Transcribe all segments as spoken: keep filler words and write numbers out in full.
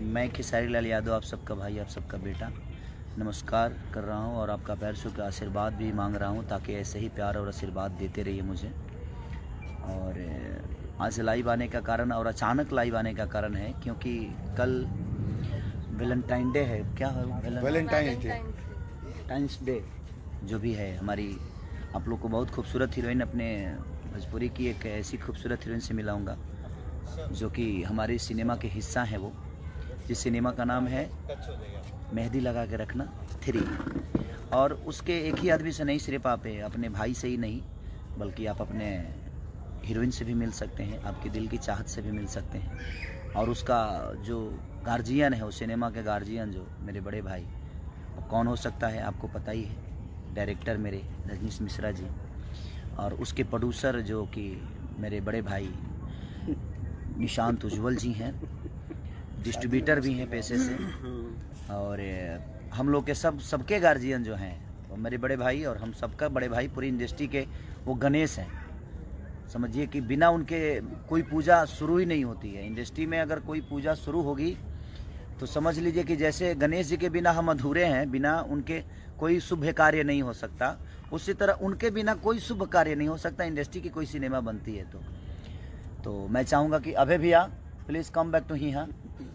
मैं खेसारी लाल यादव, आप सबका भाई, आप सबका बेटा, नमस्कार कर रहा हूं और आपका पैर छू के आशीर्वाद भी मांग रहा हूं, ताकि ऐसे ही प्यार और आशीर्वाद देते रहिए मुझे। और आज लाइव आने का कारण, और अचानक लाइव आने का कारण है क्योंकि कल वैलेंटाइन डे है। क्या है? वैलेंटाइन डे, टाइम्स डे जो भी है। हमारी आप लोग को बहुत खूबसूरत हीरोइन, अपने भोजपुरी की एक ऐसी खूबसूरत हीरोइन से मिलाऊंगा जो कि हमारे सिनेमा के हिस्सा है। वो जिस सिनेमा का नाम है मेहंदी लगा के रखना थ्री। और उसके एक ही आदमी से नहीं, सिर्फ आप अपने भाई से ही नहीं बल्कि आप अपने हीरोइन से भी मिल सकते हैं, आपके दिल की चाहत से भी मिल सकते हैं। और उसका जो गार्जियन है, उस सिनेमा के गार्जियन जो मेरे बड़े भाई, कौन हो सकता है आपको पता ही है, डायरेक्टर मेरे रजनीश मिश्रा जी। और उसके प्रोड्यूसर जो कि मेरे बड़े भाई निशांत उज्ज्वल जी हैं, डिस्ट्रीब्यूटर भी हैं पेशे से। और हम लोग के सब सबके गार्जियन जो हैं वो मेरे बड़े भाई, और हम सबका बड़े भाई पूरी इंडस्ट्री के वो गणेश हैं। समझिए कि बिना उनके कोई पूजा शुरू ही नहीं होती है इंडस्ट्री में। अगर कोई पूजा शुरू होगी तो समझ लीजिए कि जैसे गणेश जी के बिना हम अधूरे हैं, बिना उनके कोई शुभ कार्य नहीं हो सकता, उसी तरह उनके बिना कोई शुभ कार्य नहीं हो सकता इंडस्ट्री की कोई सिनेमा बनती है। तो तो मैं चाहूँगा कि अभय भैया प्लीज़ कम बैक टू ही। हाँ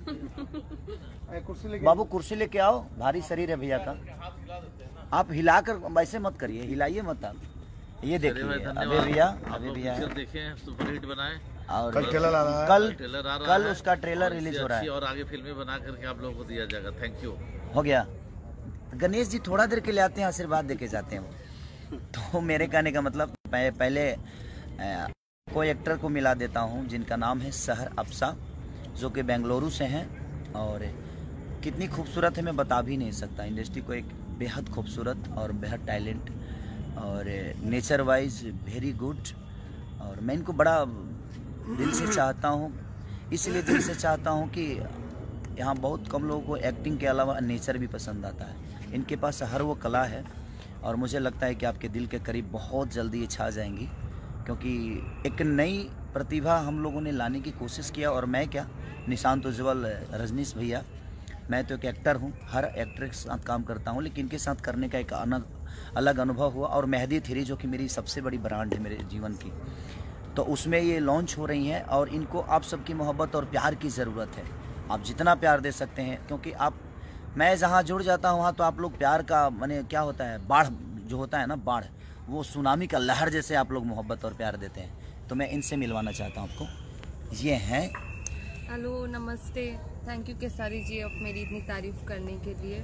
बाबू कुर्सी लेके आओ, भारी शरीर है भैया का। आप हिलाकर वैसे मत करिए, हिलाइए मत आप। ये देखिए अभय भैया, अभय भैया देखें सुपर हिट बनाए। और कल ट्रेलर आ रहा है, कल ट्रेलर आ रहा कल है, उसका ट्रेलर रिलीज हो रहा है और आगे फिल्में बना करके आप लोगों को दिया जाएगा। Thank you. हो गया। गणेश जी थोड़ा देर के लिए आते हैं, आशीर्वाद देके जाते हैं वो। तो मेरे कहने का मतलब पहले कोई एक्टर को मिला देता हूँ जिनका नाम है सहर अफसा, जो कि बेंगलुरु से हैं। और कितनी खूबसूरत है मैं बता भी नहीं सकता। इंडस्ट्री को एक बेहद खूबसूरत और बेहद टैलेंट, और नेचर वाइज वेरी गुड। और मैं इनको बड़ा दिल से चाहता हूँ, इसलिए दिल से चाहता हूँ कि यहाँ बहुत कम लोगों को एक्टिंग के अलावा नेचर भी पसंद आता है। इनके पास हर वो कला है, और मुझे लगता है कि आपके दिल के करीब बहुत जल्दी ये छा जाएंगी, क्योंकि एक नई प्रतिभा हम लोगों ने लाने की कोशिश किया। और मैं क्या, निशांत उज्ज्वल, रजनीश भैया, मैं तो एक एक्टर हूँ, हर एक्टर के साथ काम करता हूँ, लेकिन इनके साथ करने का एक अलग अलग अनुभव हुआ। और मेहंदी थ्री जो कि मेरी सबसे बड़ी ब्रांड है मेरे जीवन की, तो उसमें ये लॉन्च हो रही हैं। और इनको आप सबकी मोहब्बत और प्यार की ज़रूरत है। आप जितना प्यार दे सकते हैं, क्योंकि आप, मैं जहाँ जुड़ जाता हूँ वहाँ तो आप लोग प्यार का, माने क्या होता है, बाढ़ जो होता है ना, बाढ़, वो सुनामी का लहर जैसे आप लोग मोहब्बत और प्यार देते हैं। तो मैं इनसे मिलवाना चाहता हूँ आपको। ये हैं। हेलो, नमस्ते। थैंक यू केसारी जी आप मेरी इतनी तारीफ करने के लिए।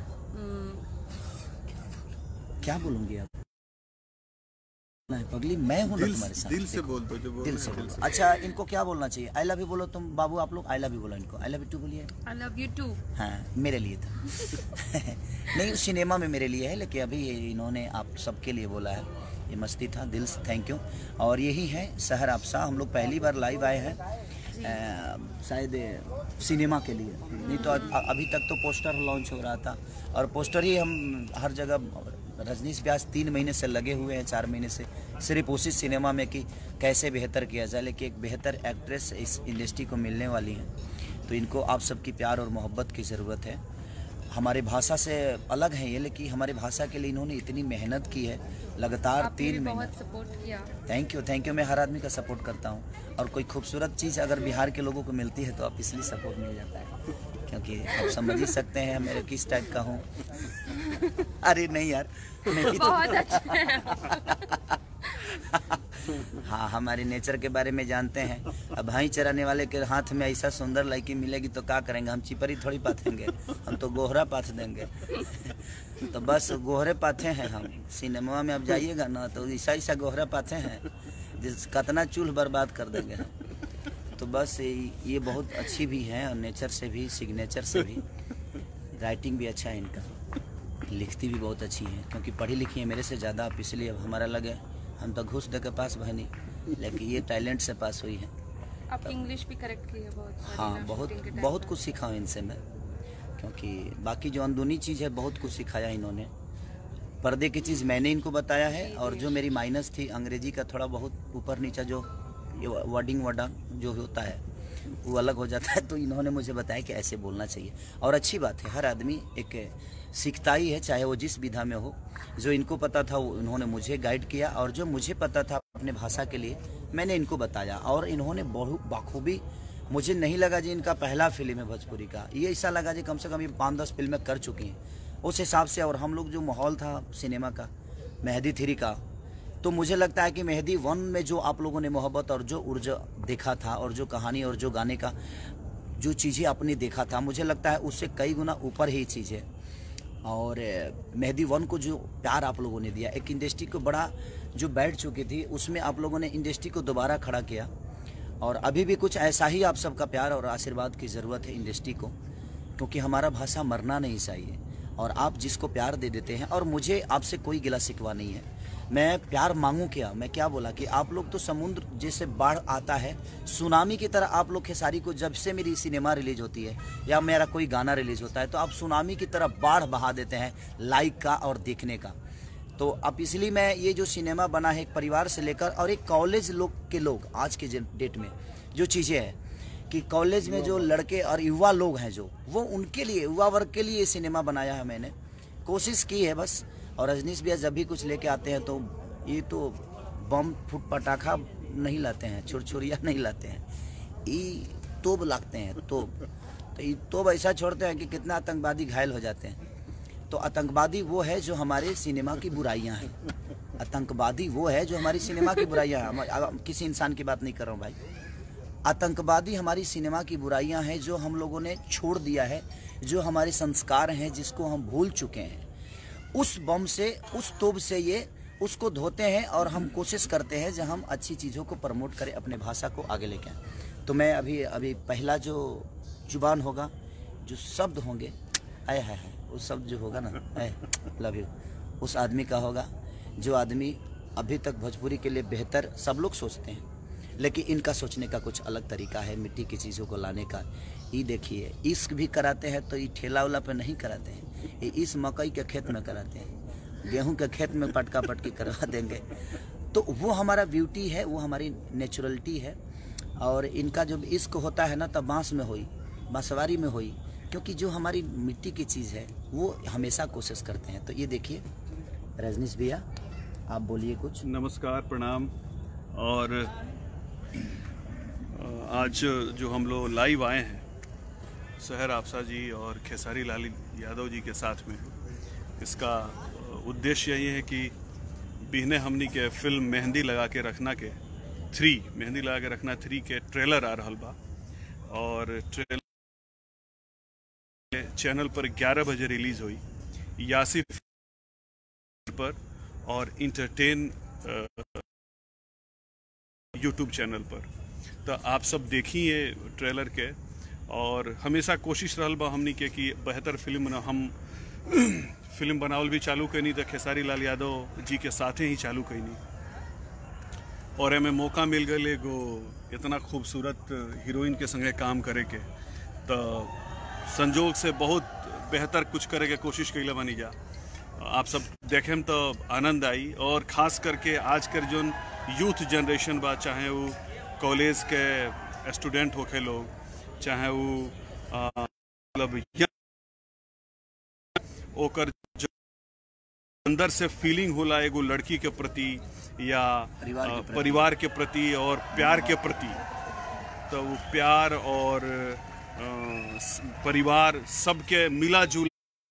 क्या बोलूँगी आप? नहीं पगली, मैं हूँ ना तुम्हारे साथ। दिल से बोल दो, जो बोल दिल से बोलो। अच्छा, इनको क्या बोलना चाहिए? आई लव यू बोलो तुम बाबू, आप लोग आई लव यू बोलो इनको। आई लव यू टू बोलिए। I love you too. हाँ मेरे लिए था। नहीं, उस सिनेमा में मेरे लिए है, लेकिन अभी इन्होंने आप सबके लिए बोला है। ये मस्ती था, दिल से थैंक यू। और यही है सहर अफसा। हम लोग पहली बार लाइव आए हैं शायद सिनेमा के लिए, नहीं तो अभी तक तो पोस्टर लॉन्च हो रहा था। और पोस्टर ही हम हर जगह, रजनीश व्यास तीन महीने से लगे हुए हैं, चार महीने से सिर्फ उसी सिनेमा में कि कैसे बेहतर किया जाए। लेकिन एक बेहतर एक्ट्रेस इस इंडस्ट्री को मिलने वाली है, तो इनको आप सबकी प्यार और मोहब्बत की ज़रूरत है। हमारी भाषा से अलग है ये, लेकिन हमारी भाषा के लिए इन्होंने इतनी मेहनत की है लगातार तीन महीने। बहुत सपोर्ट किया। Thank you thank you. मैं हर आदमी का सपोर्ट करता हूँ, और कोई खूबसूरत चीज़ अगर बिहार के लोगों को मिलती है तो आप इसलिए सपोर्ट मिल जाता है, क्योंकि आप समझ ही सकते हैं मेरे किस टाइप का हूँ। अरे नहीं यार, नहीं तो बहुत अच्छा है। हाँ, हमारे नेचर के बारे में जानते हैं। अब भाई चराने वाले के हाथ में ऐसा सुंदर लड़की मिलेगी तो क्या करेंगे? हम चिपरी थोड़ी पाथेंगे, हम तो गोहरा पाथ देंगे। तो बस गोहरे पाथे हैं हम। सिनेमा में अब जाइएगा ना तो ऐसा ऐसा गोहरा पाथे हैं जिस कतना चूल्ह बर्बाद कर देंगे हम। तो बस ये बहुत अच्छी भी है, और नेचर से भी, सिग्नेचर से भी। राइटिंग भी अच्छा है इनका, लिखती भी बहुत अच्छी है, क्योंकि पढ़ी लिखी है मेरे से ज़्यादा। आप इसलिए अब हमारा लगे हम तो घूस दे के पास बहनी, लेकिन ये टैलेंट से पास हुई है। आप इंग्लिश भी करेक्ट की है बहुत। हाँ, बहुत बहुत कुछ सीखा हूँ इनसे मैं, क्योंकि बाकी जो अंदरूनी चीज़ है बहुत कुछ सिखाया इन्होंने। पर्दे की चीज़ मैंने इनको बताया है, और जो मेरी माइनस थी अंग्रेजी का थोड़ा बहुत ऊपर नीचा जो वर्डिंग वर्डन जो होता है वो अलग हो जाता है। तो इन्होंने मुझे बताया कि ऐसे बोलना चाहिए, और अच्छी बात है, हर आदमी एक सीखता ही है, चाहे वो जिस विधा में हो। जो इनको पता था वो इन्होंने मुझे गाइड किया, और जो मुझे पता था अपने भाषा के लिए मैंने इनको बताया, और इन्होंने बहुत बाखूबी, मुझे नहीं लगा जी इनका पहला फिल्म है भोजपुरी का, ये ऐसा लगा जी कम से कम ये पाँच दस फिल्में कर चुकी हैं उस हिसाब से। और हम लोग जो माहौल था सिनेमा का मेहंदी थ्री का, तो मुझे लगता है कि मेहंदी वन में जो आप लोगों ने मोहब्बत और जो ऊर्जा देखा था, और जो कहानी और जो गाने का जो चीज़ें आपने देखा था, मुझे लगता है उससे कई गुना ऊपर ही चीज़ है। और मेहंदी वन को जो प्यार आप लोगों ने दिया, एक इंडस्ट्री को बड़ा जो बैठ चुकी थी उसमें आप लोगों ने इंडस्ट्री को दोबारा खड़ा किया, और अभी भी कुछ ऐसा ही आप सबका प्यार और आशीर्वाद की ज़रूरत है इंडस्ट्री को, क्योंकि हमारा भाषा मरना नहीं चाहिए। और आप जिसको प्यार दे देते हैं, और मुझे आपसे कोई गिला शिकवा नहीं है, मैं प्यार मांगूं क्या, मैं क्या बोला कि आप लोग तो समुद्र जैसे बाढ़ आता है सुनामी की तरह आप लोग खेसारी को, जब से मेरी सिनेमा रिलीज होती है या मेरा कोई गाना रिलीज होता है, तो आप सुनामी की तरह बाढ़ बहा देते हैं लाइक का और देखने का। तो अब इसलिए मैं ये जो सिनेमा बना है एक परिवार से लेकर, और एक कॉलेज लोग के लोग आज के डेट में जो चीज़ें हैं कि कॉलेज में जो लड़के और युवा लोग हैं जो, वो उनके लिए, युवा वर्ग के लिए ये सिनेमा बनाया है। मैंने कोशिश की है बस। और रजनीश भैया जब भी कुछ लेके आते हैं तो ये तो बम फुट पटाखा नहीं लाते हैं, छुरछुरिया नहीं लाते हैं, ये तोप लागते हैं, तोप। तो ये तोप ऐसा छोड़ते हैं कि कितना आतंकवादी घायल हो जाते हैं। तो आतंकवादी वो है जो हमारे सिनेमा की बुराइयां हैं, आतंकवादी वो है जो हमारी सिनेमा की बुराइयां हैं। किसी इंसान की बात नहीं कर रहा हूँ भाई, आतंकवादी हमारी सिनेमा की बुराइयां हैं जो हम लोगों ने छोड़ दिया है, जो हमारे संस्कार हैं जिसको हम भूल चुके हैं। उस बम से, उस तोप से ये उसको धोते हैं, और हम कोशिश करते हैं जो हम अच्छी चीज़ों को प्रमोट करें, अपने भाषा को आगे लेके आएँ। तो मैं अभी अभी पहला जो जुबान होगा, जो शब्द होंगे, आए है, है उस शब्द जो होगा ना, आई लव यू, उस आदमी का होगा जो आदमी अभी तक भोजपुरी के लिए बेहतर सब लोग सोचते हैं, लेकिन इनका सोचने का कुछ अलग तरीका है मिट्टी की चीज़ों को लाने का। ये देखिए, इश्क भी कराते हैं तो ये ठेला उला पे नहीं कराते हैं, ये इस मकई के खेत में कराते हैं, गेहूं के खेत में पटका पटकी करवा देंगे। तो वो हमारा ब्यूटी है, वो हमारी नेचुरलिटी है। और इनका जब इश्क होता है ना, तब बांस में होई, बांसवारी में होई, क्योंकि जो हमारी मिट्टी की चीज़ है वो हमेशा कोशिश करते हैं। तो ये देखिए रजनीश भैया, आप बोलिए कुछ। नमस्कार, प्रणाम। और आज जो हम लोग लाइव आए हैं सहर आपसा जी और खेसारी लाल यादव जी के साथ में, इसका उद्देश्य ये है कि बिहने हमनी के फिल्म मेहंदी लगा के रखना के थ्री मेहंदी लगा के रखना थ्री के ट्रेलर आ रहल बा, और ट्रेलर चैनल पर ग्यारह बजे रिलीज हुई, यासिफ पर और इंटरटेन यूट्यूब चैनल पर। तो आप सब देखिए ट्रेलर के, और हमेशा कोशिश रहल बा हमनी के कि बेहतर फिल्म न हम फिल्म बनावल भी चालू कैनी तो खेसारी लाल यादव जी के साथे ही चालू कैनी, और एमें मौका मिल गए एगो इतना खूबसूरत हीरोइन के संगे काम करे के, तो संजोग से बहुत बेहतर कुछ करे के कोशिश कैले बनी जा। आप सब देखें तो आनंद आई, और ख़ास करके आज कर जो यूथ जनरेशन बा, चाहे वो कॉलेज के स्टूडेंट होके लोग, चाहे वो मतलब ओकर जो अंदर से फीलिंग होला एगो लड़की के प्रति या परिवार के प्रति, परिवार के प्रति और प्यार के प्रति, तो वो प्यार और परिवार सबके मिला जुला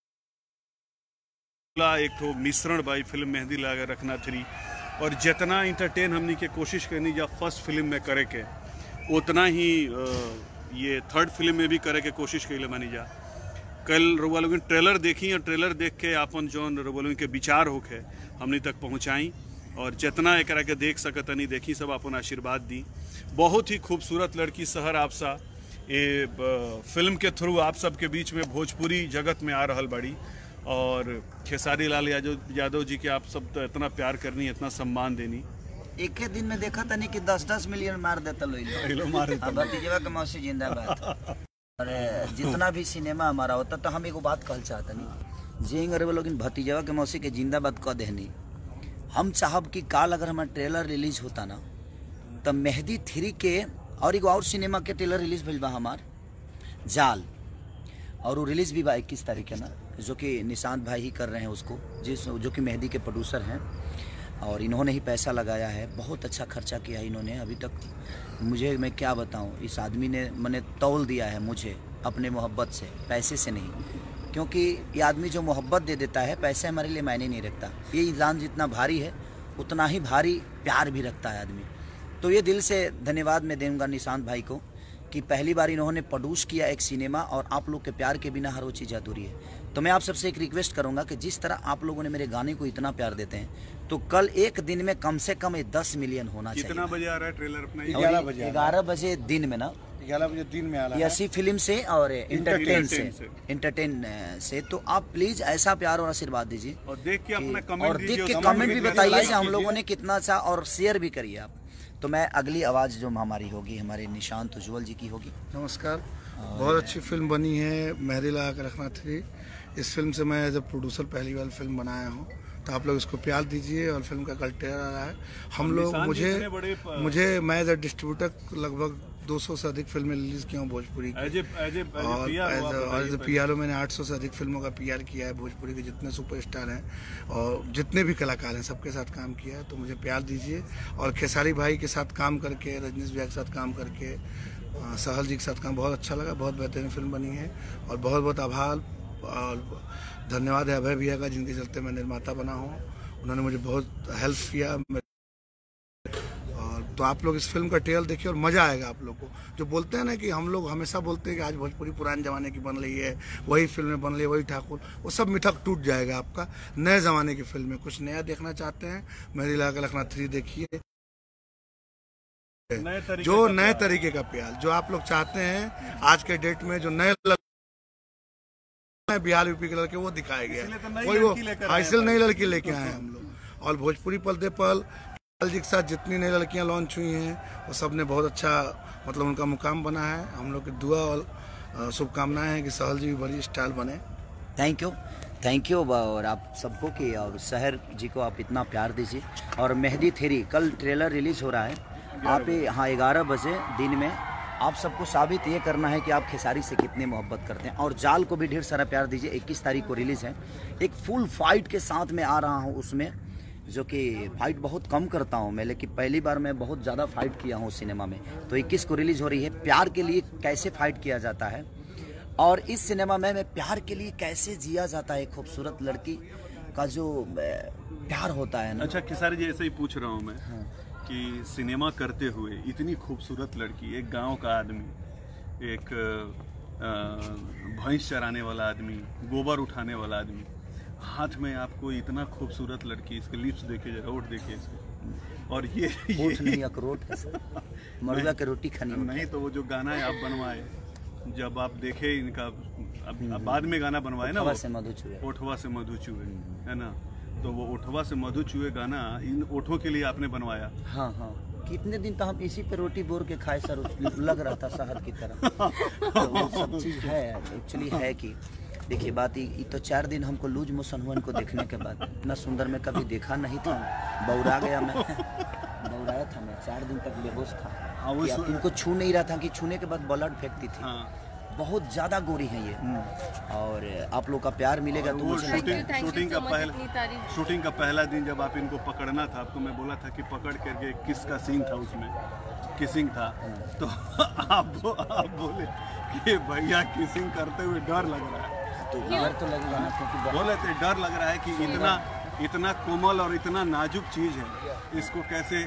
एक तो मिश्रण बाई फिल्म मेहंदी लगा रखना थ्री। और जितना इंटरटेन हमने के कोशिश करनी जा फर्स्ट फिल्म में करे के, उतना ही ये थर्ड फिल्म में भी करे के कोशिश कैले मानी जा। कल रउआ लोगन ट्रेलर देखी, और ट्रेलर देख के अपन जौन रउआ लोगन के विचार होके हमने तक पहुँचाई, और जितना एक के देख सकतनी देखी, सब अपन आशीर्वाद दी। बहुत ही खूबसूरत लड़की सहर आपसा ये फिल्म के थ्रू आप सबके बीच में भोजपुरी जगत में आ रहल बड़ी, और खेसारी लाल यादव यादव जी के आप सब तो इतना प्यार करनी, इतना सम्मान देनी। एक ही दिन में देखा था नहीं कि दस दस मिलियन मार देता लोग मार भतीजवा के मौसी जिंदाबाद। और जितना भी सिनेमा हमारा होता तो हम एगो बात कहल चाहता नहीं, जेंग अरे वो लोग भतीजवा के मौसी के जिंदाबाद कह देनी। हम चाहब कि काल अगर हमारा ट्रेलर रिलीज होता ना, तब मेहंदी थ्री के और एगो और सिनेमा के ट्रेलर रिलीज भइल बा हमार जाल, और वो रिलीज़ भी बा इक्कीस तारीख के ना, जो कि निशांत भाई ही कर रहे हैं उसको, जिस जो कि मेहंदी के प्रोड्यूसर हैं, और इन्होंने ही पैसा लगाया है। बहुत अच्छा खर्चा किया इन्होंने अभी तक। मुझे मैं क्या बताऊं, इस आदमी ने मैंने तौल दिया है मुझे अपने मोहब्बत से, पैसे से नहीं, क्योंकि ये आदमी जो मोहब्बत दे देता है, पैसे हमारे लिए मायने नहीं रखता। ये इंसान जितना भारी है उतना ही भारी प्यार भी रखता है आदमी। तो ये दिल से धन्यवाद मैं दूंगा निशांत भाई को कि पहली बार इन्होंने प्रोड्यूस किया एक सिनेमा, और आप लोग के प्यार के बिना हर वो चीज़ अधूरी है। तो मैं आप सबसे एक रिक्वेस्ट करूंगा कि जिस तरह आप लोगों ने मेरे गाने को इतना प्यार देते हैं, तो कल एक दिन में कम से कम दस मिलियन होना चाहिए। कितना बजे आ रहा है ट्रेलर अपना? ग्यारह बजे ग्यारह बजे दिन में ना, ग्यारह बजे दिन में आ रहा है यसी फिल्म से और इंटरटेन से इंटरटेन से। तो आप प्लीज ऐसा प्यार और आशीर्वाद दीजिए, और देख के अपना कमेंट और देख के कमेंट भी बताइए कि हम लोगों ने कितना अच्छा, और शेयर भी करिए आप। तो मैं अगली आवाज़ जो हमारी होगी हमारे निशांत उज्ज्वल जी की होगी। नमस्कार, बहुत अच्छी फिल्म बनी है मेहंदी लगा के रखना थ्री। इस फिल्म से मैं एज ए प्रोड्यूसर पहली बार फिल्म बनाया हूँ, तो आप लोग इसको प्यार दीजिए। और फिल्म का कल ट्रेलर आ रहा है। हम लोग मुझे मुझे मैं एज ए डिस्ट्रीब्यूटर लगभग दो सौ से अधिक फिल्में रिलीज की हूँ भोजपुरी की, और as a P R O मैंने आठ सौ से अधिक फिल्मों का पी आर किया है। भोजपुरी के जितने सुपरस्टार हैं और जितने भी कलाकार हैं सबके साथ काम किया है, तो मुझे प्यार दीजिए। और खेसारी भाई के साथ काम करके, रजनीश भैया के साथ काम करके, सहल जी के साथ काम बहुत अच्छा लगा। बहुत बेहतरीन फिल्म बनी है, और बहुत बहुत आभार और धन्यवाद है अभय भैया का, जिनके चलते मैं निर्माता बना हूँ। उन्होंने मुझे बहुत हेल्प किया। और तो आप लोग इस फिल्म का ट्रेलर देखिए और मज़ा आएगा आप लोग को। जो बोलते हैं ना कि हम लोग हमेशा बोलते हैं कि आज भोजपुरी पुराने ज़माने की बन रही है, वही फिल्में बन रही है, वही ठाकुर, वो सब मिठक टूट जाएगा आपका। नए ज़माने की फिल्में, कुछ नया देखना चाहते हैं, मेहंदी लगा के रखना थ्री देखिए। जो नए तरीके का प्यार जो आप लोग चाहते हैं आज के डेट में, जो नए बिहार यूपी के लड़के, वो दिखाया गया है। कोई वो इसलिए नई लड़की लेके आए हैं हम लोग। और भोजपुरी पर्दे पर जी के साथ जितनी नई लड़कियां लॉन्च हुई हैं, वो सब ने बहुत अच्छा मतलब उनका मुकाम बना है। हम लोग की दुआ और शुभकामनाएं हैं कि सहल जी भी बड़ी स्टाइल बने। थैंक यू थैंक यू और आप सबको की, और शहर जी को आप इतना प्यार दीजिए। और मेहंदी थ्री कल ट्रेलर रिलीज हो रहा है। आप हाँ ग्यारह बजे दिन में आप सबको साबित ये करना है कि आप खेसारी से कितने मोहब्बत करते हैं। और जाल को भी ढेर सारा प्यार दीजिए। इक्कीस तारीख को रिलीज़ है। एक फुल फाइट के साथ में आ रहा हूँ उसमें, जो कि फाइट बहुत कम करता हूँ मैं, लेकिन पहली बार मैं बहुत ज़्यादा फाइट किया हूँ सिनेमा में। तो इक्कीस को रिलीज़ हो रही है। प्यार के लिए कैसे फाइट किया जाता है, और इस सिनेमा में मैं प्यार के लिए कैसे जिया जाता है, खूबसूरत लड़की का जो प्यार होता है ना। अच्छा खेसारी जी, ऐसे ही पूछ रहा हूँ मैं, हाँ। कि सिनेमा करते हुए इतनी खूबसूरत लड़की, एक गांव का आदमी, एक भैंस चराने वाला आदमी, गोबर उठाने वाला आदमी, हाथ में आपको इतना खूबसूरत लड़की, इसके लिप्स देखे जरा, ओठ देखे इसके, और ये ओठ नहीं अखरोट है सर, मरुआ के रोटी खानी नहीं। तो वो जो गाना है आप बनवाए, जब आप देखे इनका, अब बाद में गाना बनवाए ना, ओठवा से मधु चुए, ओठवा से मधु चुए, है ना, तो वो ओठवा से मधु चुए गाना इन ओठों के लिए आपने बनवाया। हाँ हाँ, कितने दिन तक हम इसी पे रोटी बोर के खाए सर, लग रहा था शहद की तरह। तो वो सब चीज़ है एक्चुअली है कि देखिए बात ये तो चार दिन हमको लूज मोशन हुआ इनको देखने के बाद। इतना सुंदर मैं कभी देखा नहीं था, बौरा गया मैं, बौराया था मैं, चार दिन तक बेहोश था। हाँ, इनको छू नहीं रहा था कि छूने के बाद ब्लड फेंकती थी। हाँ। बहुत ज़्यादा गोरी है ये, और आप लोग का प्यार मिलेगा तो मुझे शूटिंग शूटिंग का पहला शूटिंग का पहला दिन जब आप इनको पकड़ना था, आपको मैं बोला था कि पकड़ करके किस का सीन था, उसमें किसिंग था, तो आप आप बोले कि भैया किसिंग करते हुए डर लग रहा है। तो डर तो लगेगा ना, क्योंकि बोले थे डर लग रहा है कि इतना इतना कोमल और इतना नाजुक चीज़ है, इसको कैसे।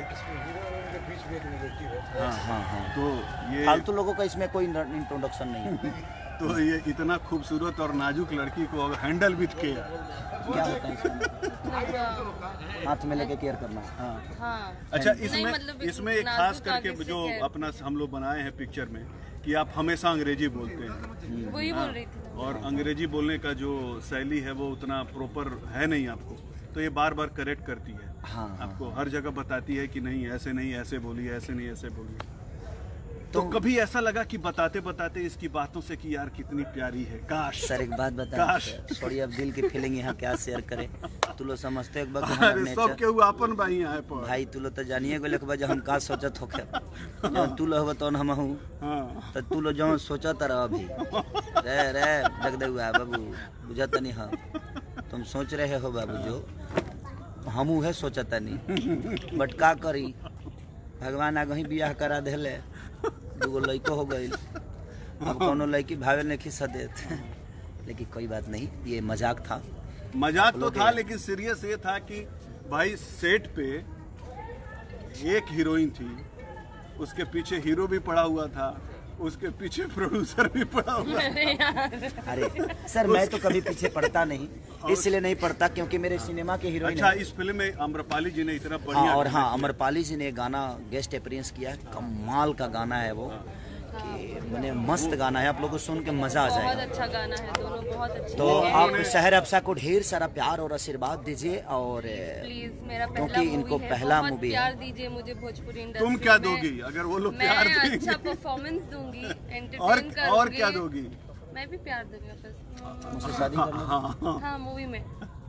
हाँ हाँ हाँ, तो ये फालतू लोगों का इसमें कोई इंट्रोडक्शन नहीं है। तो ये इतना खूबसूरत और नाजुक लड़की को अगर हैंडल विथ केयर, क्या होता है इसमें? हाथ में लेके केयर करना। हाँ हाँ। अच्छा, इसमें मतलब इसमें एक खास करके जो अपना हम लोग बनाए हैं पिक्चर में कि आप हमेशा अंग्रेजी बोलते हैं। वही बोल रही थी। और अंग्रेजी बोलने का जो शैली है वो उतना प्रॉपर है नहीं आपको, तो ये बार बार करेक्ट करती है। हाँ, आपको हर जगह बताती है कि नहीं ऐसे नहीं, ऐसे बोलिए, ऐसे नहीं, ऐसे बोलिए। तो कभी ऐसा लगा कि बताते बताते इसकी बातों से कि यार कितनी प्यारी है, काश। सर एक बात बता, थोड़ी अब दिल की फीलिंग यहाँ क्या शेयर करे। तू लोग समझते एक बार सब के अपन भाई है पर भाई तू लोग तो जानिए गो लेके जब हम का सोचत होके जब तू लोग तो हम हूँ तो तू लोग जो सोचत रह अभी रे रे जगदे हुआ बाबू बुझत नहीं हम तुम सोच रहे हो बाबू जो हमू है सोचता नहीं बट का करी भगवान आगे ही बियाह करा दिले दूगो लड़को हो गई अब कोनो लड़की भावे नहीं खिस्सा देते लेकिन कोई बात नहीं, ये मजाक था। मजाक तो था लेकिन सीरियस ये था कि भाई सेट पे एक हीरोइन थी, उसके पीछे हीरो भी पड़ा हुआ था, उसके पीछे प्रोड्यूसर भी पड़ा हुआ था। अरे सर मैं तो कभी पीछे पड़ता नहीं, इसलिए नहीं पड़ता क्योंकि मेरे सिनेमा के हीरोइन। अच्छा, इस फिल्म में अम्रपाली जी ने इतना बढ़िया। हाँ, और हाँ अम्रपाली जी ने गाना गेस्ट अपीयरेंस किया, कमाल का गाना है वो कि मैंने मस्त गाना है, आप लोगों को सुन के मजा आ जाएगा। बहुत अच्छा गाना है, दोनों बहुत अच्छे। तो आप शहर अफसा को ढेर सारा प्यार और आशीर्वाद दीजिए और प्लीज मेरा क्योंकि इनको पहला मूवी है, प्यार दीजिए मुझे भोजपुरी इंडस्ट्री। तुम क्या दोगी अगर वो लोग प्यार देंगे? अच्छा परफॉर्मेंस दूंगी, एंटरटेन और करूंगी। और क्या दोगी? मैं भी प्यार दूंगी बस। मुझसे शादी करना। हाँ मूवी में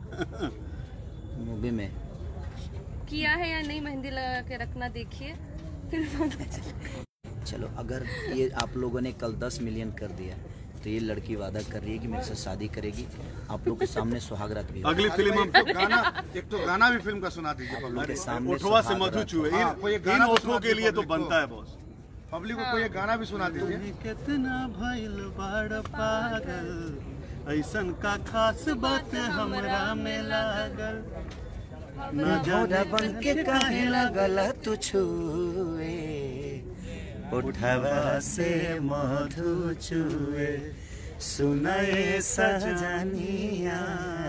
मूवी में किया है या नहीं, मेहंदी लगा के रखना देखिए फिर। चलो अगर ये आप लोगों ने कल दस मिलियन कर दिया तो ये लड़की वादा कर रही है कि मेरे साथ शादी करेगी, आप लोग के सामने सुहागरात भी। अगली फिल्म हम तो गाना एक तो गाना भी फिल्म का सुना दीजिए पब्लिक के सामने। उठवा से मधु चूहे, इन ओठों के लिए तो बनता है बॉस। पब्लिक को कोई गाना भी सुना दीजिए। कितना भइल बड़ पागल ऐसन का खास बात हमरा में लागल न बन के काहे लगल तू छुए उठवा से मधु चुए सुनाए सजनिया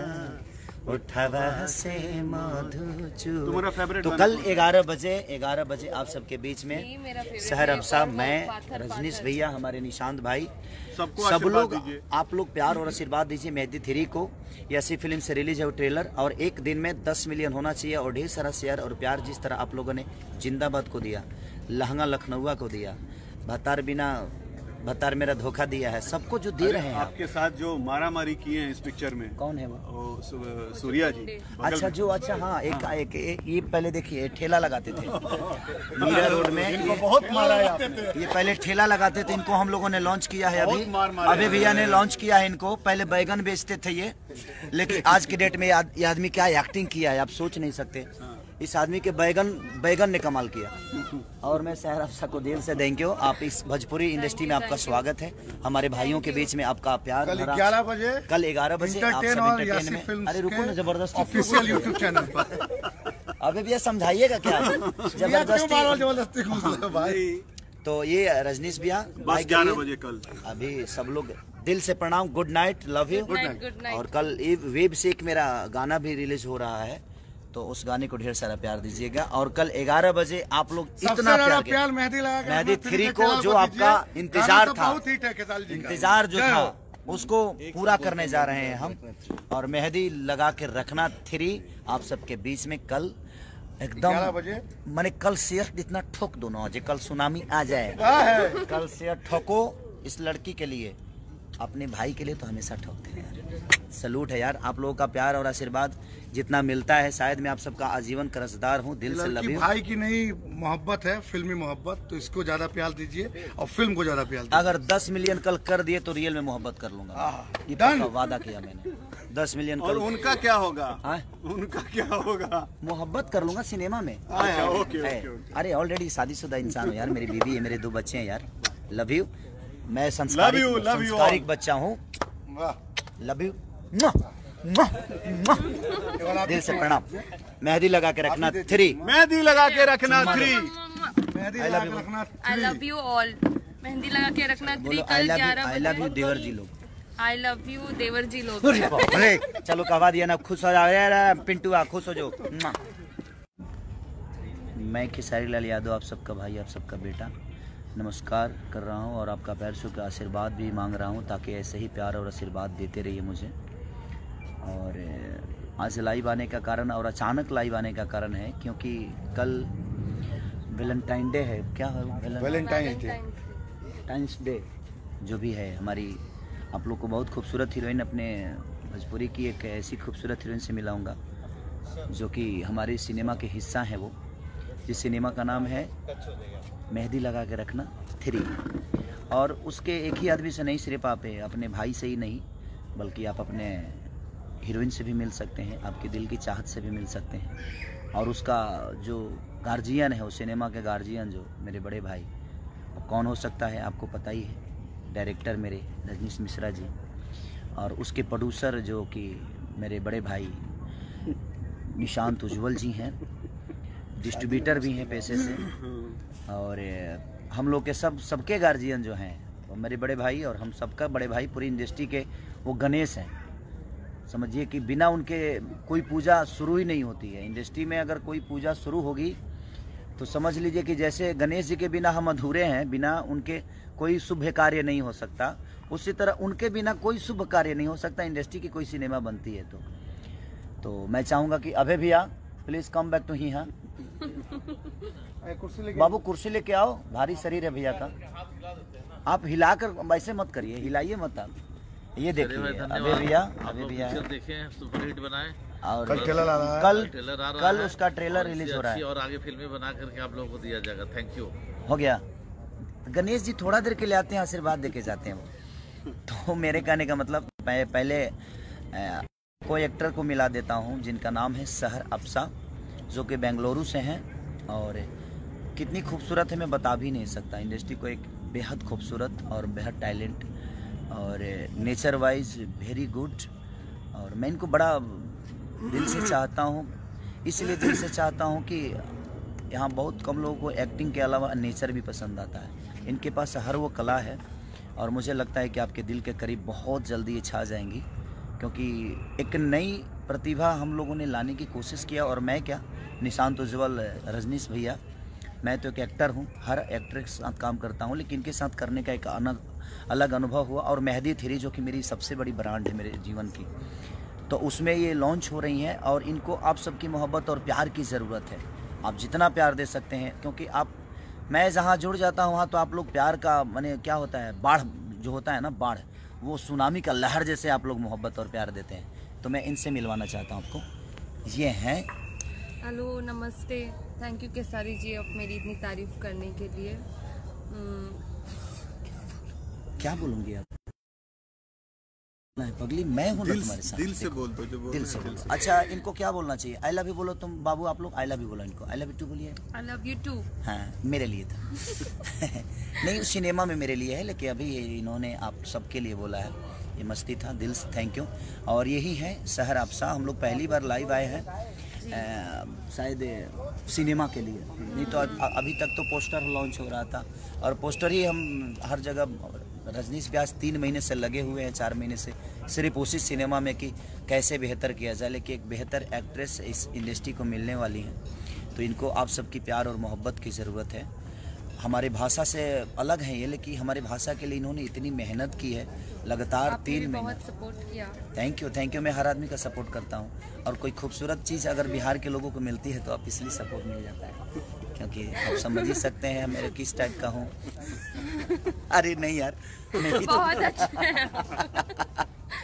उठवा से मधु चुए। तो कल ग्यारह बजे ग्यारह बजे आप सबके बीच में शहर अफसा, मैं रजनीश भैया, हमारे निशांत भाई, सब लोग आप लोग प्यार और आशीर्वाद दीजिए। मेहदी थ्री को ये ऐसी फिल्म से रिलीज है वो ट्रेलर, और एक दिन में दस मिलियन होना चाहिए और ढेर सारा शेयर और प्यार। जिस तरह आप लोगों ने जिंदाबाद को दिया, लहंगा लखनऊआ को दिया, भतार बिना भतार मेरा धोखा दिया है, सबको जो दे रहे हैं। आपके साथ जो मारा मारी किए हैं इस पिक्चर में, कौन है वो? ओ, सु, सूर्या जी। अच्छा जो अच्छा हाँ एक, हाँ। एक, एक ये पहले देखिए ठेला लगाते थे मीरा रोड में, इनको बहुत मारा है आपने। ये पहले ठेला लगाते थे, इनको हम लोगों ने लॉन्च किया है अभी अभी भैया ने लॉन्च किया है इनको। पहले बैगन बेचते थे ये, लेकिन आज के डेट में ये आदमी क्या एक्टिंग किया है आप सोच नहीं सकते। इस आदमी के बैगन बैगन ने कमाल किया। और मैं शहर अफसा को दिल से थैंक यू। आप इस भोजपुरी इंडस्ट्री में आपका स्वागत है, हमारे भाइयों के बीच में आपका प्यार। कल ग्यारह बजे कल ग्यारह बजे आप सब एंटरटेन में। अरे रुको ना, जबरदस्ती ऑफिशियल यूट्यूब चैनल पर। अबे भैया समझाइएगा क्या जबरदस्ती भाई। तो ये रजनीश भैया ग्यारह बजे कल। अभी सब लोग दिल से प्रणाम, गुड नाइट, लव यू। और कल वेब से एक मेरा गाना भी रिलीज हो रहा है, तो उस गाने को ढेर सारा प्यार दीजिएगा। और कल ग्यारह बजे आप लोग इतना प्यार, प्यार मेहदी लगा के मेहदी थ्री को जो आपका इंतजार था, इंतजार इंतजार जो था उसको पूरा करने जा रहे हैं हम। और मेहदी लगा के रखना थ्री आप सबके बीच में कल एकदम मैंने कल शेयर इतना ठोक दो ना, कल सुनामी आ जाए, कल शेयर ठोको इस लड़की के लिए, अपने भाई के लिए तो हमेशा ठोकते हैं यार। सलूट है यार, आप लोगों का प्यार और आशीर्वाद जितना मिलता है, शायद मैं आप सबका आजीवन कर्जदार हूँ। दिल से लव यू। भाई की नई मोहब्बत है, फिल्मी मोहब्बत, तो इसको ज्यादा प्यार दीजिए और फिल्म को ज्यादा प्यार दीजिए। अगर दस मिलियन कल कर दिए तो रियल में मोहब्बत कर लूंगा, ये पक्का वादा किया मैंने। दस मिलियन और उनका क्या होगा? आ? उनका क्या होगा? मोहब्बत कर लूंगा सिनेमा में। अच्छा, ओके, ओके, ओके। अरे ऑलरेडी शादीशुदा इंसान हूँ यार, मेरी बीवी है, मेरे दो बच्चे हैं यार। Love you. मैं संस्कारिक संस्कारिक बच्चा हूँ। Love you. दिल से प्रणाम। Mehndi Laga Ke Rakhna three. Mehndi Laga Ke Rakhna three. Mehndi Laga Ke Rakhna three. I love you all. Mehndi Laga Ke Rakhna three. कल ग्यारह बजे। आई लव यू देवर जी लोग। आई लव यू देवर जी लोग। अरे चलो कहवा दिया ना, खुश हो जाओ पिंटू, आ खुश हो जाओ। मैं खेसारी लाल यादव, आप सबका भाई, आप सबका बेटा, नमस्कार कर रहा हूं और आपका पैर छू के आशीर्वाद भी मांग रहा हूं, ताकि ऐसे ही प्यार और आशीर्वाद देते रहिए मुझे। और आज लाइव आने का कारण, और अचानक लाइव आने का कारण है क्योंकि कल वैलेंटाइन डे है। क्या है? Valentine day. वैलेंटाइंस डे जो भी है हमारी, आप लोग को बहुत खूबसूरत हीरोइन अपने भोजपुरी की एक ऐसी खूबसूरत हीरोइन से मिलाऊंगा जो कि हमारे सिनेमा के हिस्सा हैं वो, जिस सिनेमा का नाम है मेहंदी लगा के रखना थ्री। और उसके एक ही आदमी से नहीं, सिर्फ आप अपने भाई से ही नहीं बल्कि आप अपने हीरोइन से भी मिल सकते हैं, आपके दिल की चाहत से भी मिल सकते हैं। और उसका जो गार्जियन है, उस सिनेमा के गार्जियन जो मेरे बड़े भाई, कौन हो सकता है आपको पता ही है, डायरेक्टर मेरे रजनीश मिश्रा जी, और उसके प्रोड्यूसर जो कि मेरे बड़े भाई निशांत उज्ज्वल जी हैं, डिस्ट्रीब्यूटर भी हैं पैसे से। और हम लोग के सब सबके गार्जियन जो हैं वो मेरे बड़े भाई, और हम सबका बड़े भाई पूरी इंडस्ट्री के वो गणेश हैं। समझिए कि बिना उनके कोई पूजा शुरू ही नहीं होती है इंडस्ट्री में। अगर कोई पूजा शुरू होगी तो समझ लीजिए कि जैसे गणेश जी के बिना हम अधूरे हैं, बिना उनके कोई शुभ कार्य नहीं हो सकता, उसी तरह उनके बिना कोई शुभ कार्य नहीं हो सकता इंडस्ट्री की कोई सिनेमा बनती है। तो तो मैं चाहूँगा कि अभय भैया प्लीज़ कम बैक टू ही। हाँ बाबू कुर्सी लेके आओ, भारी शरीर है भैया का, आप हिलाकर वैसे मत करिए, हिलाइए मत आप। ये देखिए अभय भैया, अभय भैया देखें, सुपरहिट बनाए और कल ट्रेलर आ रहा है, कल ट्रेलर आ रहा कल है, उसका ट्रेलर रिलीज हो रहा है और आगे फिल्में बना करके आप लोगों को दिया जाएगा। Thank you. हो गया। गणेश जी थोड़ा देर के लिए आते हैं, आशीर्वाद देके जाते हैं वो। तो मेरे कहने का मतलब पहले कोई एक्टर को मिला देता हूँ जिनका नाम है सहर अफसा, जो कि बेंगलुरु से हैं, और कितनी खूबसूरत है मैं बता भी नहीं सकता। इंडस्ट्री को एक बेहद खूबसूरत और बेहद टैलेंट और नेचर वाइज वेरी गुड, और मैं इनको बड़ा दिल से चाहता हूँ, इसलिए दिल से चाहता हूँ कि यहाँ बहुत कम लोगों को एक्टिंग के अलावा नेचर भी पसंद आता है। इनके पास हर वो कला है, और मुझे लगता है कि आपके दिल के करीब बहुत जल्दी ये छा जाएंगी, क्योंकि एक नई प्रतिभा हम लोगों ने लाने की कोशिश किया। और मैं क्या, निशांत उज्ज्वल, रजनीश भैया, मैं तो एक एक्टर हूँ, हर एक्टर के साथ काम करता हूँ, लेकिन इनके साथ करने का एक अलग अलग अनुभव हुआ। और मेहंदी थ्री जो कि मेरी सबसे बड़ी ब्रांड है मेरे जीवन की, तो उसमें ये लॉन्च हो रही हैं, और इनको आप सबकी मोहब्बत और प्यार की ज़रूरत है। आप जितना प्यार दे सकते हैं, क्योंकि आप, मैं जहाँ जुड़ जाता हूँ वहाँ तो आप लोग प्यार का माने क्या होता है, बाढ़ जो होता है ना, बाढ़, वो सुनामी का लहर जैसे आप लोग मोहब्बत और प्यार देते हैं। तो मैं इनसे मिलवाना चाहता हूँ आपको। ये हैं, हेलो नमस्ते, थैंक यू केसारी जी आप मेरी इतनी तारीफ करने के लिए। उम, क्या बोलूँगी आप? नहीं पगली, मैं हूँ ना तुम्हारे साथ। दिल से बोल दो, जो बोल दिल से बोलो। अच्छा, इनको क्या बोलना चाहिए? आई लव यू बोलो तुम बाबू, आप लोग आई लव यू बोलो इनको। आई लव यू टू बोलिए। I love you too. हाँ मेरे लिए था। नहीं उस सिनेमा में मेरे लिए है, लेकिन अभी ये इन्होंने आप सबके लिए बोला है, ये मस्ती था, दिल से थैंक यू। और यही है सहर अफसा, हम लोग पहली बार लाइव आए हैं शायद सिनेमा के लिए, नहीं तो अभी तक तो पोस्टर लॉन्च हो रहा था, और पोस्टर ही हम हर जगह, रजनीश व्यास तीन महीने से लगे हुए हैं, चार महीने से सिर्फ उसी सिनेमा में कि कैसे बेहतर किया जाए। लेकिन एक बेहतर एक्ट्रेस इस इंडस्ट्री को मिलने वाली हैं, तो इनको आप सबकी प्यार और मोहब्बत की ज़रूरत है। हमारी भाषा से अलग है ये, लेकिन हमारी भाषा के लिए इन्होंने इतनी मेहनत की है लगातार तीन महीने। बहुत सपोर्ट किया। Thank you thank you. मैं हर आदमी का सपोर्ट करता हूँ, और कोई खूबसूरत चीज़ अगर बिहार के लोगों को मिलती है तो आप इसलिए सपोर्ट मिल जाता है, क्योंकि आप समझ ही सकते हैं मेरे किस टाइप का हूँ। अरे नहीं यार, नहीं तो बहुत अच्छा है।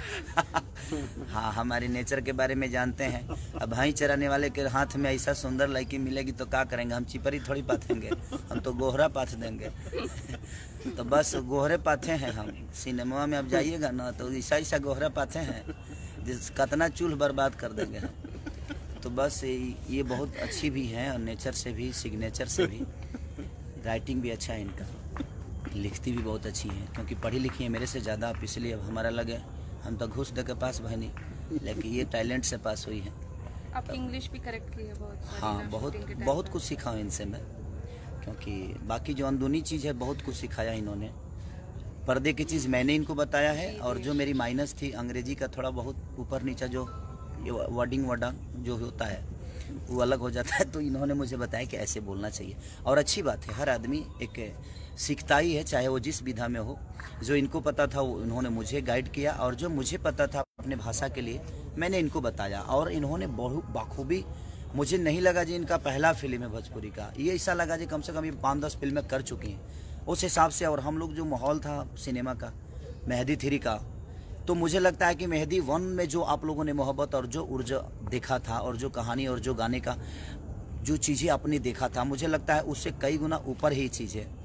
हाँ, हमारे नेचर के बारे में जानते हैं। अब भाई चराने वाले के हाथ में ऐसा सुंदर लड़की मिलेगी तो क्या करेंगे, हम चिपरी थोड़ी पाथेंगे, हम तो गोहरा पाथ देंगे। तो बस गोहरे पाथे हैं हम। सिनेमा में अब जाइएगा ना तो ऐसा ऐसा गोहरा पाथे हैं जिस कतना चूल्ह बर्बाद कर देंगे हम। तो बस ये बहुत अच्छी भी हैं, और नेचर से भी, सिग्नेचर से भी, राइटिंग भी अच्छा है इनका, लिखती भी बहुत अच्छी है, क्योंकि पढ़ी लिखी है मेरे से ज़्यादा। आप इसलिए अब हमारा लगे हम तो घूस दे के पास बहनी, लेकिन ये टैलेंट से पास हुई है। आपकी इंग्लिश भी करेक्ट की है बहुत सारी हाँ, ना, बहुत shooting के time बहुत पर। कुछ सीखा हूँ इनसे मैं, क्योंकि बाकी जो अंदरूनी चीज़ है बहुत कुछ सिखाया इन्होंने। पर्दे की चीज़ मैंने इनको बताया है, और जो मेरी माइनस थी अंग्रेजी का थोड़ा बहुत ऊपर नीचा जो वर्डिंग वर्डा जो होता है वो अलग हो जाता है, तो इन्होंने मुझे बताया कि ऐसे बोलना चाहिए। और अच्छी बात है, हर आदमी एक सीखता ही है, चाहे वो जिस विधा में हो। जो इनको पता था वो इन्होंने मुझे गाइड किया, और जो मुझे पता था अपने भाषा के लिए मैंने इनको बताया, और इन्होंने बहुत बाखूबी, मुझे नहीं लगा जी इनका पहला फिल्म है भोजपुरी का, ये ऐसा लगा जी कम से कम ये पाँच दस फिल्में कर चुकी हैं, उस हिसाब से। और हम लोग जो माहौल था सिनेमा का मेहंदी थ्री का, तो मुझे लगता है कि मेहंदी वन में जो आप लोगों ने मोहब्बत और जो ऊर्जा देखा था और जो कहानी और जो गाने का जो चीज़ें आपने देखा था, मुझे लगता है उससे कई गुना ऊपर ही चीज़ है।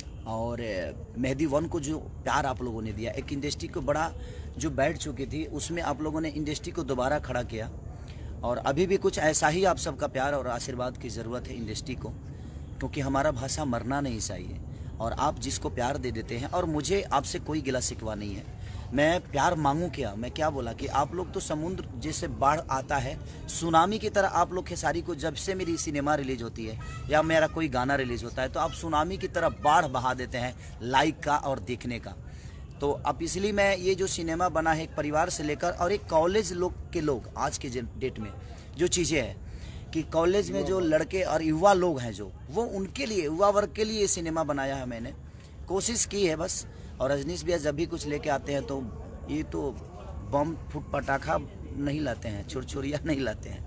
और मेहंदी वन को जो प्यार आप लोगों ने दिया, एक इंडस्ट्री को बड़ा जो बैठ चुकी थी उसमें आप लोगों ने इंडस्ट्री को दोबारा खड़ा किया। और अभी भी कुछ ऐसा ही आप सबका प्यार और आशीर्वाद की ज़रूरत है इंडस्ट्री को, क्योंकि हमारा भाषा मरना नहीं चाहिए। और आप जिसको प्यार दे देते हैं, और मुझे आपसे कोई गिला शिकवा नहीं है, मैं प्यार मांगूं क्या, मैं क्या बोला कि आप लोग तो समुद्र जैसे बाढ़ आता है सुनामी की तरह आप लोग खेसारी को, जब से मेरी सिनेमा रिलीज होती है या मेरा कोई गाना रिलीज होता है तो आप सुनामी की तरह बाढ़ बहा देते हैं लाइक का और देखने का। तो अब इसलिए मैं ये जो सिनेमा बना है एक परिवार से लेकर और एक कॉलेज लोग के लोग आज के डेट में जो चीज़ें हैं कि कॉलेज में जो लड़के और युवा लोग हैं जो वो उनके लिए युवा वर्ग के लिए ये सिनेमा बनाया है। मैंने कोशिश की है बस। और रजनीश भैया जब भी कुछ लेके आते हैं तो ये तो बम फुट पटाखा नहीं लाते हैं, छुरछुरिया नहीं लाते हैं,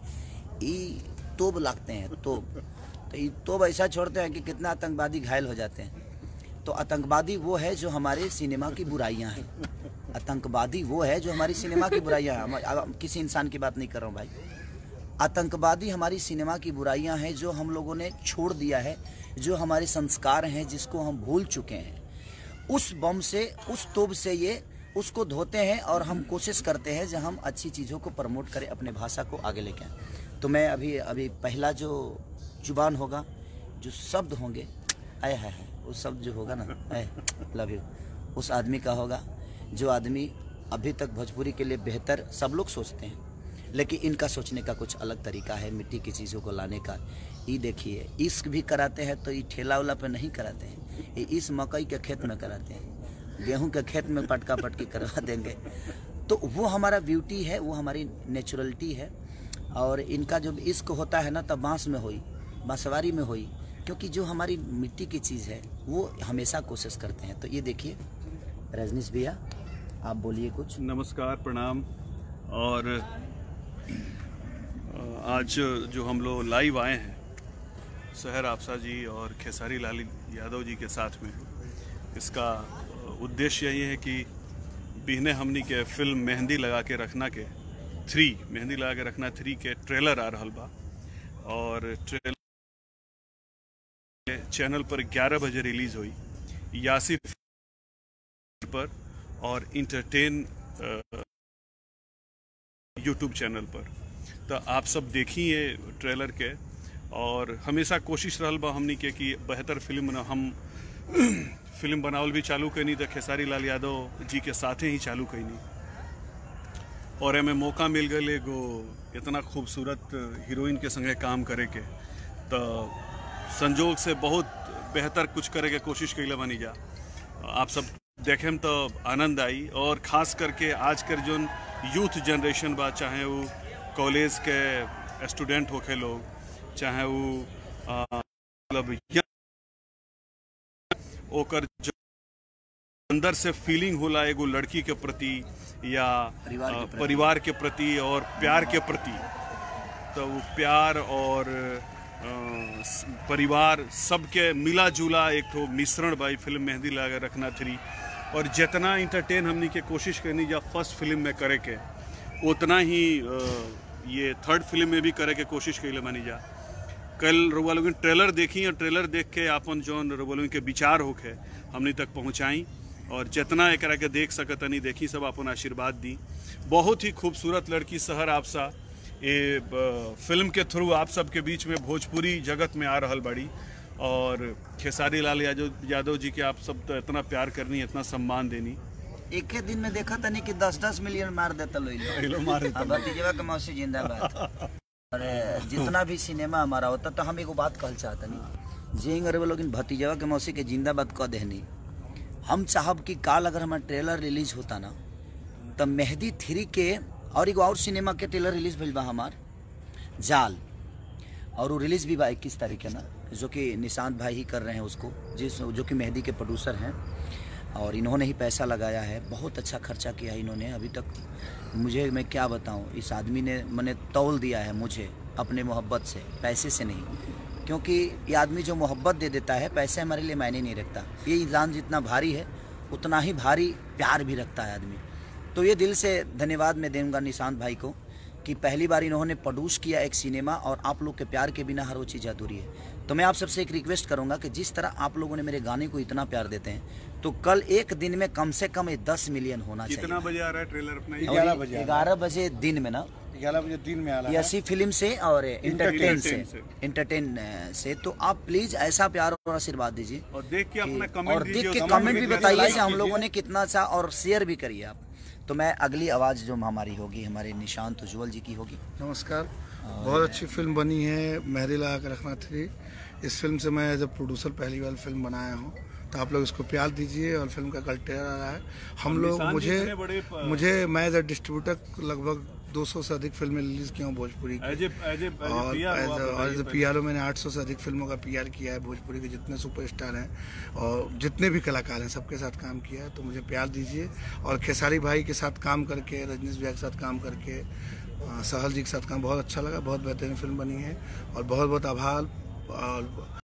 ये तोप लागते हैं तोप। तो ये तोप ऐसा छोड़ते हैं कि कितना आतंकवादी घायल हो जाते हैं। तो आतंकवादी वो है जो हमारे सिनेमा की बुराइयां हैं, आतंकवादी वो है जो हमारी सिनेमा की बुराइयां हैं। किसी इंसान की बात नहीं कर रहा हूँ भाई, आतंकवादी हमारी सिनेमा की बुराइयां हैं जो हम लोगों ने छोड़ दिया है, जो हमारे संस्कार हैं जिसको हम भूल चुके हैं। उस बम से, उस तोप से ये उसको धोते हैं और हम कोशिश करते हैं जो हम अच्छी चीज़ों को प्रमोट करें, अपने भाषा को आगे लेके आएं। तो मैं अभी अभी पहला जो जुबान होगा, जो शब्द होंगे, आए है, है उस शब्द जो होगा ना, आए लव यू, उस आदमी का होगा जो आदमी अभी तक भोजपुरी के लिए बेहतर सब लोग सोचते हैं, लेकिन इनका सोचने का कुछ अलग तरीका है मिट्टी की चीज़ों को लाने का। ये देखिए, इश्क भी कराते हैं तो ये ठेला उला पे नहीं कराते हैं, ये इस मकई के खेत में कराते हैं, गेहूं के खेत में पटका पटकी करवा देंगे। तो वो हमारा ब्यूटी है, वो हमारी नेचुरलिटी है। और इनका जब इश्क होता है ना तब बांस में होई, बांसवारी में होई, क्योंकि जो हमारी मिट्टी की चीज़ है वो हमेशा कोशिश करते हैं। तो ये देखिए रजनीश भैया, आप बोलिए कुछ। नमस्कार, प्रणाम। और आज जो हम लोग लाइव आए हैं शहर आपसा जी और खेसारी लाल यादव जी के साथ में, इसका उद्देश्य यही है कि बिहने हमनी के फिल्म मेहंदी लगा के रखना के थ्री मेहंदी लगा के रखना थ्री के ट्रेलर आ रहा बा। और ट्रेलर चैनल पर ग्यारह बजे रिलीज हुई, यासिफ पर और इंटरटेन यूट्यूब चैनल पर। तो आप सब देखिए ट्रेलर के। और हमेशा कोशिश रहल बा हमनी के कि बेहतर फिल्म न हम फिल्म बनावल भी चालू कैनी तो खेसारी लाल यादव जी के साथे ही चालू कैनी। और एमें मौका मिल गए एगो इतना खूबसूरत हीरोइन के संगे काम करे के, तो संजोग से बहुत बेहतर कुछ करे के कोशिश कैले बनी जा। आप सब देखें तो आनंद आई। और ख़ास करके आज कर जो यूथ जनरेशन बा, चाहे वो कॉलेज के स्टूडेंट होके लोग, चाहे वो मतलब ओकर जो अंदर से फीलिंग होला एगो लड़की के प्रति या परिवार के प्रति, परिवार के प्रति और प्यार के प्रति, तो वो प्यार और परिवार सबके मिला जुला एक तो मिश्रण बाई फिल्म मेहंदी लगा रखना थ्री। और जितना इंटरटेन हमने के कोशिश करनी जा फर्स्ट फिल्म में करे के, उतना ही ये थर्ड फिल्म में भी करे के कोशिश कैले मानी जा। कल रउआ लोगन ट्रेलर देखी और ट्रेलर देख के अपन जौन रउआ लोगन के विचार होके हमनी तक पहुँचाई। और जितना एक के देख सकतनी देखी, सब अपन आशीर्वाद दी। बहुत ही खूबसूरत लड़की शहर आपसा ये फिल्म के थ्रू आप सबके बीच में भोजपुरी जगत में आ रहल बड़ी। और खेसारी लाल यादव यादव जी के आप सब तो इतना प्यार करनी, इतना सम्मान देनी। एक ही दिन में देखा था नहीं कि दस दस मिलियन मार देता लो मार भतीजवा के मौसी जिंदाबाद। और जितना भी सिनेमा हमारा होता तो हम एगो बात कहल चाहता नहीं, जेंग अरे वो लोग भतीजवा के मौसी के जिंदाबाद कह देनी। हम चाहब कि काल अगर हमारा ट्रेलर रिलीज होता ना तब मेहंदी थ्री के और एगो और सिनेमा के ट्रेलर रिलीज भइल बा हमार जाल, और वो रिलीज भी बा इक्कीस तारीख के ना, जो कि निशांत भाई ही कर रहे हैं उसको, जिस जो कि मेहंदी के प्रोड्यूसर हैं। और इन्होंने ही पैसा लगाया है, बहुत अच्छा खर्चा किया है इन्होंने अभी तक। मुझे मैं क्या बताऊं, इस आदमी ने मैंने तौल दिया है मुझे अपने मोहब्बत से, पैसे से नहीं। क्योंकि ये आदमी जो मोहब्बत दे देता है, पैसे हमारे लिए मायने नहीं रखता। ये इंसान जितना भारी है उतना ही भारी प्यार भी रखता है आदमी। तो ये दिल से धन्यवाद मैं दूंगा निशांत भाई को कि पहली बार इन्होंने प्रोड्यूस किया एक सिनेमा, और आप लोग के प्यार के बिना हर वो चीज़ अधूरी है। तो मैं आप सबसे एक रिक्वेस्ट करूंगा कि जिस तरह आप लोगों ने मेरे गाने को इतना प्यार देते हैं, तो कल एक दिन में कम से कम दस मिलियन होना चाहिए। कितना बजे आ रहा है ट्रेलर अपना? ग्यारह बजे ग्यारह बजे दिन में ना, ग्यारह बजे दिन में आ रहा है यसी फिल्म से और इंटरटेन से से। इंटरटेन से। तो आप प्लीज ऐसा प्यार और आशीर्वाद दीजिए, और देख के अपना कि- कमेंट और देख दीजिए, के कमेंट कमेंट भी दीजिए, बताइए लाइक कि हम कीजिए। लोगों ने कितना अच्छा, और शेयर भी करिए आप। तो मैं अगली आवाज़ जो हमारी होगी हमारे निशांत उज्ज्वल जी की होगी। नमस्कार। बहुत अच्छी फिल्म बनी है मेहरीला आकर रखना थ्री। इस फिल्म से मैं जब प्रोड्यूसर पहली बार फिल्म बनाया हूँ, तो आप लोग इसको प्यार दीजिए। और फिल्म का कल ट्रेलर आ रहा है। हम लोग निशांत मुझे जितने बड़े प- मुझे मैं एज अ डिस्ट्रीब्यूटर लगभग दो सौ से अधिक फिल्में रिलीज की हूँ भोजपुरी की। एज ए एज ए और as a P R O मैंने आठ सौ से अधिक फिल्मों का पी आर किया है। भोजपुरी के जितने सुपरस्टार हैं और जितने भी कलाकार हैं सबके साथ काम किया है। तो मुझे प्यार दीजिए। और खेसारी भाई के साथ काम करके, रजनीश भैया के साथ काम करके, अ, सहल जी के साथ काम बहुत अच्छा लगा। बहुत बेहतरीन फिल्म बनी है और बहुत बहुत आभार। और